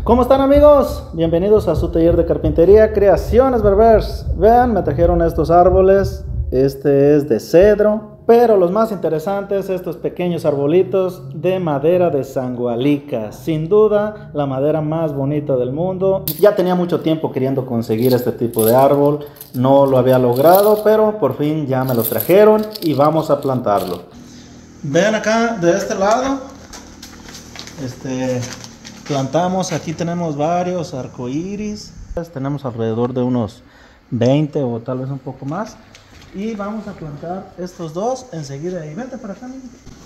¿Cómo están, amigos? Bienvenidos a su taller de carpintería Creaciones Berbers. Vean, me trajeron estos árboles. Este es de cedro, pero los más interesantes, estos pequeños arbolitos de madera de sangualica. Sin duda, la madera más bonita del mundo. Ya tenía mucho tiempo queriendo conseguir este tipo de árbol. No lo había logrado, pero por fin ya me los trajeron y vamos a plantarlo. Vean acá, de este lado, plantamos, aquí tenemos varios arcoíris. Tenemos alrededor de unos 20 o tal vez un poco más. Y vamos a plantar estos dos enseguida. Ahí, vente para acá, amigo.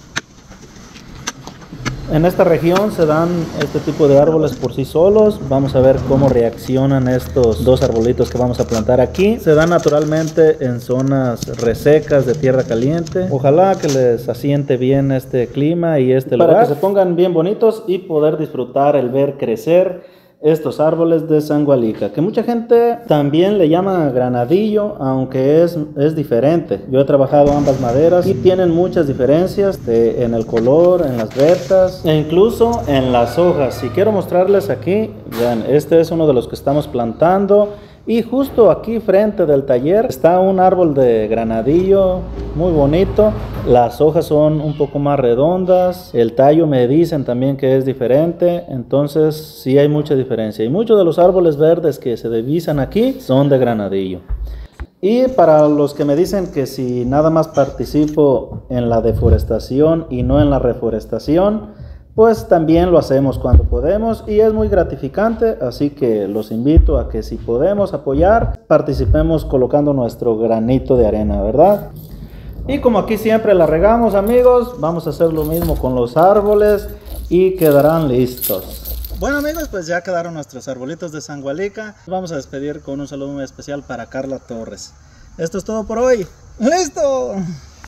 En esta región se dan este tipo de árboles por sí solos. Vamos a ver cómo reaccionan estos dos arbolitos que vamos a plantar aquí. Se dan naturalmente en zonas resecas de tierra caliente. Ojalá que les asiente bien este clima y este lugar, para que se pongan bien bonitos y poder disfrutar el ver crecer estos árboles de sangualica, que mucha gente también le llama granadillo, aunque es diferente. Yo he trabajado ambas maderas y tienen muchas diferencias en el color, en las vetas e incluso en las hojas. Y quiero mostrarles aquí, vean, este es uno de los que estamos plantando. Y justo aquí frente del taller está un árbol de granadillo muy bonito. Las hojas son un poco más redondas. El tallo me dicen también que es diferente. Entonces sí hay mucha diferencia. Y muchos de los árboles verdes que se divisan aquí son de granadillo. Y para los que me dicen que si nada más participo en la deforestación y no en la reforestación, pues también lo hacemos cuando podemos y es muy gratificante, así que los invito a que si podemos apoyar, participemos colocando nuestro granito de arena, ¿verdad? Y como aquí siempre la regamos, amigos, vamos a hacer lo mismo con los árboles y quedarán listos. Bueno, amigos, pues ya quedaron nuestros arbolitos de sangualica. Vamos a despedir con un saludo muy especial para Carla Torres. Esto es todo por hoy. ¡Listo!